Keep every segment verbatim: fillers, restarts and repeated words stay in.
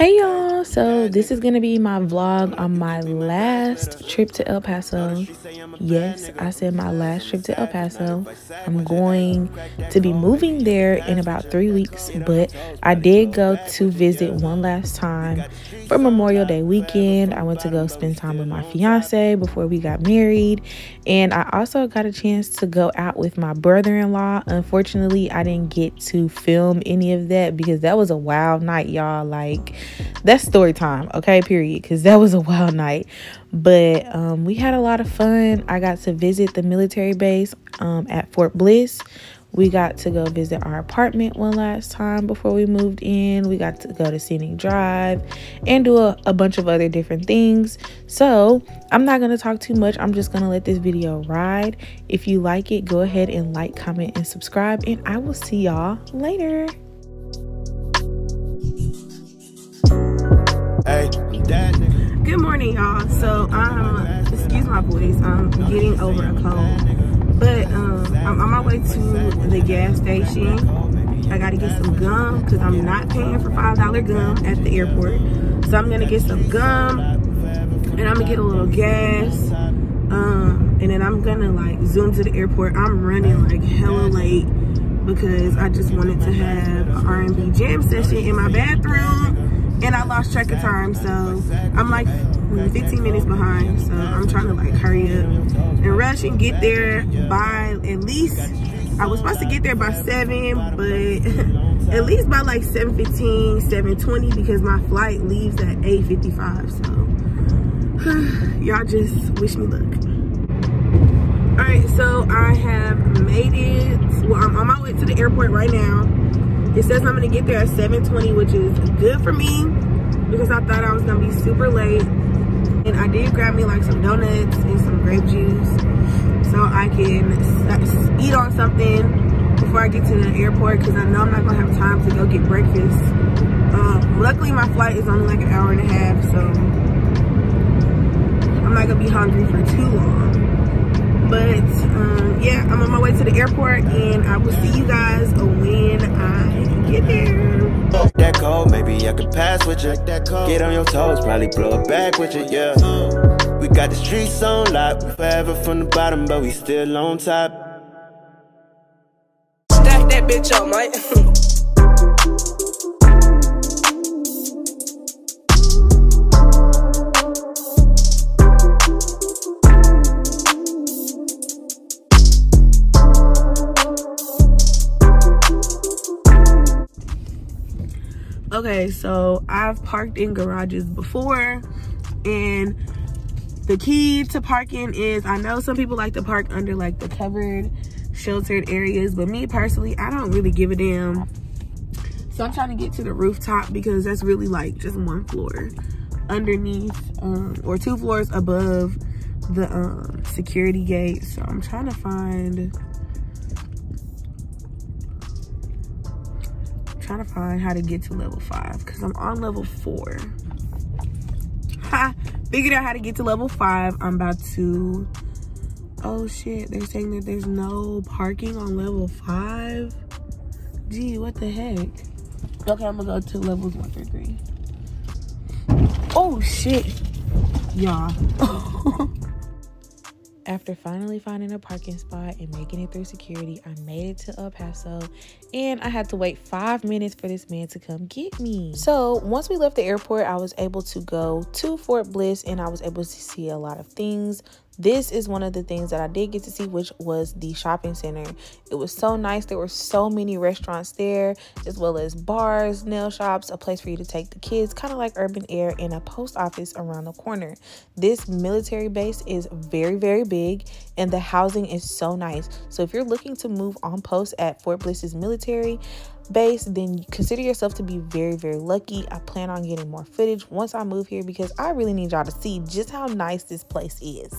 Hey y'all, so this is gonna be my vlog on my last trip to El Paso. Yes, I said my last trip to El Paso. I'm going to be moving there in about three weeks, but I did go to visit one last time for Memorial Day weekend. I went to go spend time with my fiance before we got married, and I also got a chance to go out with my brother-in-law. Unfortunately, I didn't get to film any of that because that was a wild night, y'all. Like, that's story time, okay, period, because that was a wild night. But um we had a lot of fun. I got to visit the military base um at Fort Bliss. We got to go visit our apartment one last time before we moved in. We got to go to Scenic Drive and do a, a bunch of other different things. So I'm not going to talk too much. I'm just going to let this video ride. If you like it, go ahead and like, comment, and subscribe. And I will see y'all later. Hey, good morning, y'all. So um excuse my voice, I'm getting over a cold, but um I'm on my way to the gas station. I gotta get some gum because I'm not paying for five dollar gum at the airport, so I'm gonna get some gum and I'm gonna get a little gas, um and then I'm gonna like zoom to the airport. I'm running like hella late because I just wanted to have an R and B jam session in my bathroom. And I lost track of time, so I'm like fifteen minutes behind. So I'm trying to like hurry up and rush and get there by at least, I was supposed to get there by seven, but at least by like seven fifteen, seven twenty, because my flight leaves at eight fifty-five. So y'all just wish me luck. All right, so I have made it. Well, I'm on my way to the airport right now. It says I'm gonna get there at seven twenty, which is good for me because I thought I was gonna be super late. And I did grab me like some donuts and some grape juice so I can eat on something before I get to the airport, because I know I'm not gonna have time to go get breakfast. Um, luckily my flight is only like an hour and a half, so I'm not gonna be hungry for too long. But um, yeah, I'm on my way to the airport, and I will see you guys when I get there. That cold, maybe I could pass with you. Get on your toes, probably blow it back with you, yeah. We got the streets on lock, we forever from the bottom, but we still on top. Stack that bitch up, mate. Okay, so I've parked in garages before, and the key to parking is, I know some people like to park under like the covered, sheltered areas, but me personally, I don't really give a damn. So I'm trying to get to the rooftop because that's really like just one floor underneath, um, or two floors above the um, security gate. So I'm trying to find trying to find how to get to level five because I'm on level four. Ha! Figured out how to get to level five. I'm about to, oh shit, they're saying that there's no parking on level five. Gee, what the heck? Okay, I'm gonna go to levels one through three. Oh shit, y'all. After finally finding a parking spot and making it through security, I made it to El Paso, and I had to wait five minutes for this man to come get me. So once we left the airport, I was able to go to Fort Bliss, and I was able to see a lot of things. This is one of the things that I did get to see, which was the shopping center. It was so nice. There were so many restaurants there, as well as bars, nail shops, a place for you to take the kids, kind of like urban air, and a post office around the corner. This military base is very, very big, and the housing is so nice. So if you're looking to move on post at Fort Bliss's military base, then consider yourself to be very, very lucky. I plan on getting more footage once I move here because I really need y'all to see just how nice this place is.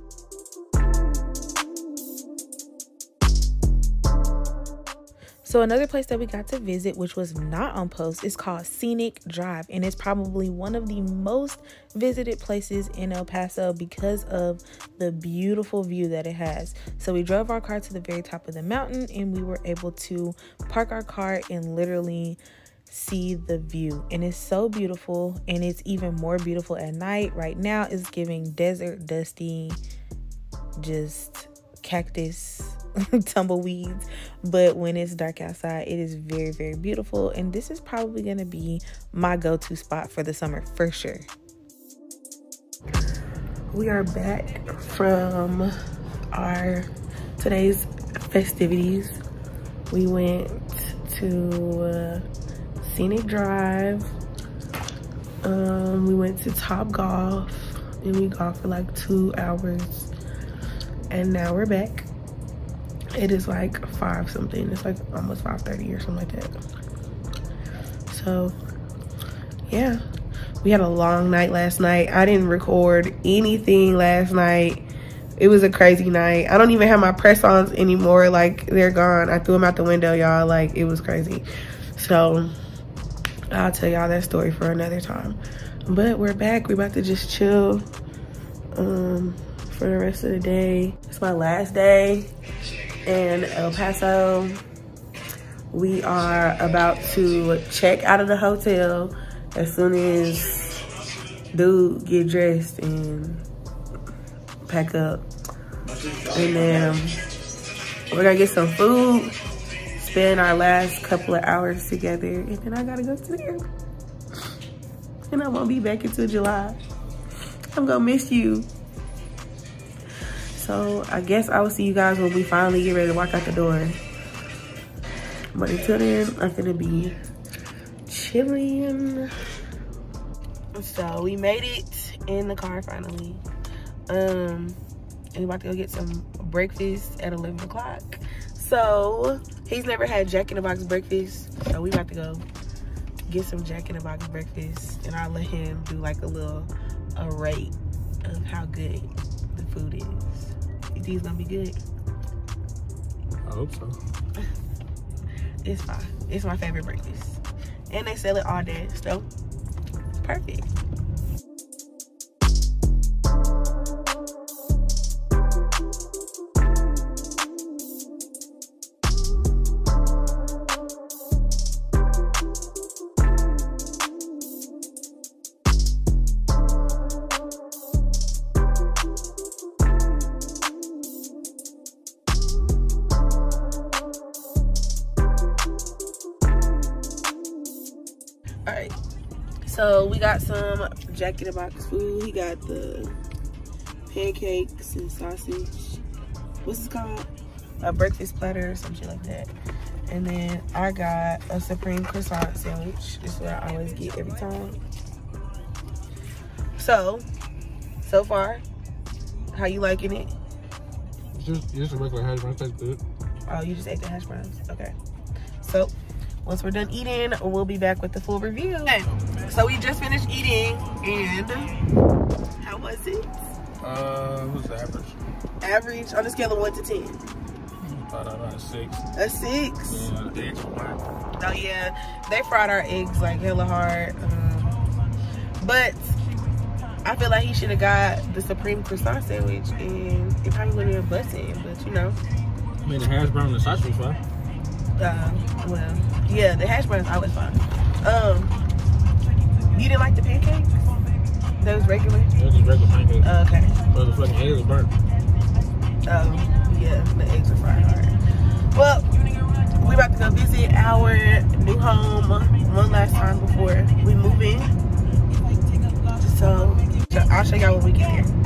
So another place that we got to visit, which was not on post, is called Scenic Drive, and it's probably one of the most visited places in El Paso because of the beautiful view that it has. So we drove our car to the very top of the mountain, and we were able to park our car and literally see the view. And it's so beautiful, and it's even more beautiful at night. Right now it's giving desert, dusty, just cactus, tumbleweeds. But when it's dark outside, it is very, very beautiful. And this is probably going to be my go-to spot for the summer for sure. We are back from our today's festivities. We went to uh, Scenic Drive. Um, we went to Top Golf, and we golfed for like two hours. And now we're back. It is like five something. It's like almost five thirty or something like that. So yeah, we had a long night last night. I didn't record anything last night. It was a crazy night. I don't even have my press-ons anymore. Like, they're gone. I threw them out the window, y'all. Like, it was crazy. So I'll tell y'all that story for another time. But we're back. We're about to just chill um, for the rest of the day. It's my last day in El Paso. We are about to check out of the hotel as soon as dude get dressed and pack up. And then we're gonna get some food, spend our last couple of hours together, and then I gotta go to the airport. And I won't be back until July. I'm gonna miss you. So I guess I will see you guys when we finally get ready to walk out the door. But until then, I'm gonna be chilling. So we made it in the car finally. Um, and we're about to go get some breakfast at eleven o'clock. So he's never had Jack in the Box breakfast, so we about to go get some Jack in the Box breakfast, and I'll let him do like a little a rate of how good the food is. You think it's gonna be good? I hope so. It's fine. It's my favorite breakfast, and they sell it all day, so perfect. All right, so we got some Jack in the Box food. He got the pancakes and sausage. What's this called? A breakfast platter or some shit like that. And then I got a supreme croissant sandwich. This is what I always get every time. So, so far, how you liking it? It's just, just a regular hash browns. Tastes good. Oh, you just ate the hash browns? Okay. So, once we're done eating, we'll be back with the full review. Okay, so we just finished eating, and how was it? Uh, what's the average? Average on a scale of one to ten. About about six. A six? Yeah, the eggs were hard. Oh yeah, they fried our eggs like hella hard. Um, but I feel like he should have got the supreme croissant sandwich, and it probably wouldn't have busted. But you know. I mean, the hash brown and the sausage was fine. Uh, well, yeah, the hash browns always fine. Um, you didn't like the pancakes? Those regular? Those are regular pancakes. Uh, okay. But the fucking eggs were burnt. Um, yeah, the eggs are fried hard. Well, we about to go visit our new home one last time before we move in. So, so I'll show y'all when we get there.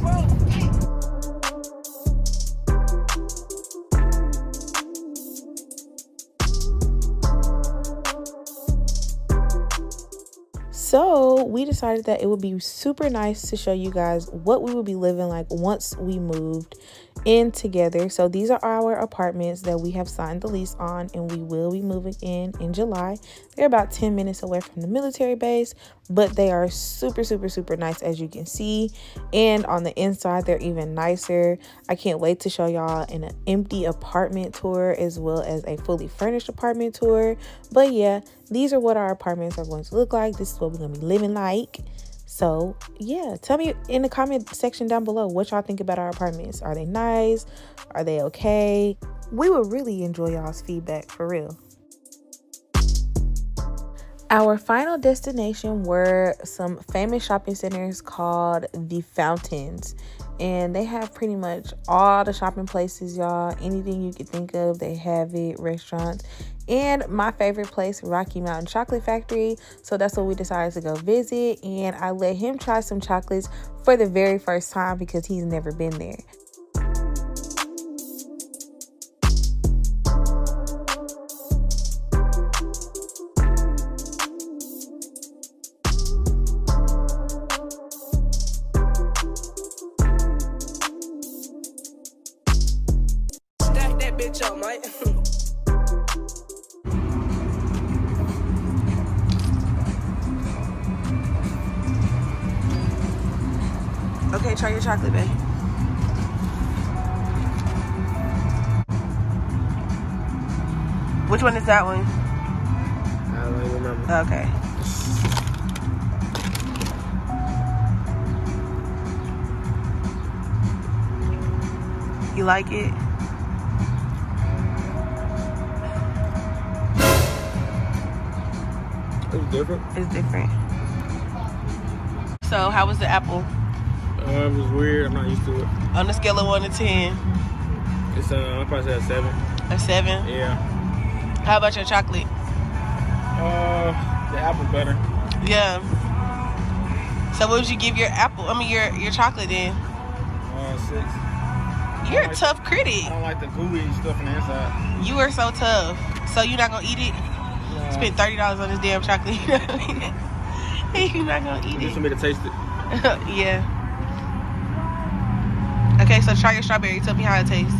So we decided that it would be super nice to show you guys what we would be living like once we moved in together. So these are our apartments that we have signed the lease on, and we will be moving in in July. They're about ten minutes away from the military base, but they are super, super, super nice, as you can see. And on the inside, they're even nicer. I can't wait to show y'all an empty apartment tour as well as a fully furnished apartment tour. But yeah, these are what our apartments are going to look like. This is what we're going to be living like. So yeah, tell me in the comment section down below what y'all think about our apartments. Are they nice? Are they okay? We would really enjoy y'all's feedback, for real. Our final destination were some famous shopping centers called the Fountains. And they have pretty much all the shopping places, y'all. Anything you could think of, they have it. Restaurants. And my favorite place, Rocky Mountain Chocolate Factory. So that's what we decided to go visit. And I let him try some chocolates for the very first time because he's never been there. Stack that bitch up, mate. Okay, try your chocolate, babe. Which one is that one? I don't even remember. Okay. You like it? It's different. It's different. So, how was the apple? Uh, it was weird. I'm not used to it. On a scale of one to ten. It's uh, I'll probably say a seven. A seven? Yeah. How about your chocolate? Uh, the apple better. Yeah. So what would you give your apple, I mean your, your chocolate then? Uh, six. You're a like tough critic. I don't like the gooey stuff on the inside. You are so tough. So you're not gonna eat it? Uh, Spend thirty dollars on this damn chocolate. You're not gonna eat Just it. for me to taste it. Yeah. Okay, so try your strawberry. Tell me how it tastes.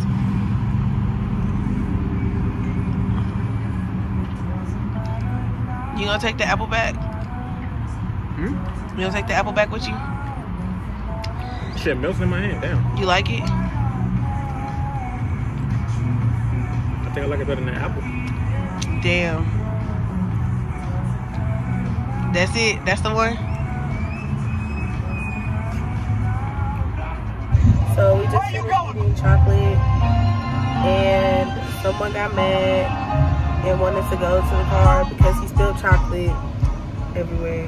You gonna take the apple back? Hmm? You gonna take the apple back with you? Shit melts in my hand. Damn. You like it? I think I like it better than the apple. Damn. That's it? That's the one? So we just finished eating chocolate and someone got mad and wanted to go to the car because he spilled chocolate everywhere.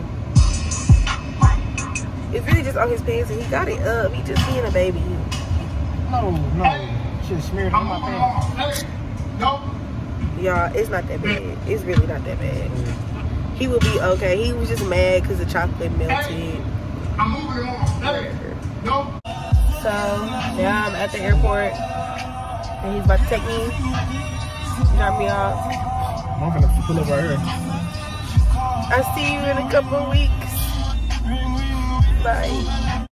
It's really just on his pants and he got it up. He just being a baby. No, no. Shit smeared on my pants. Y'all, it's not that bad. It's really not that bad. He will be okay. He was just mad because the chocolate melted. I'm moving on. No. So now I'm at the airport and he's about to take me, drop me off. I'm gonna pull up right here. I'll see you in a couple of weeks. Bye.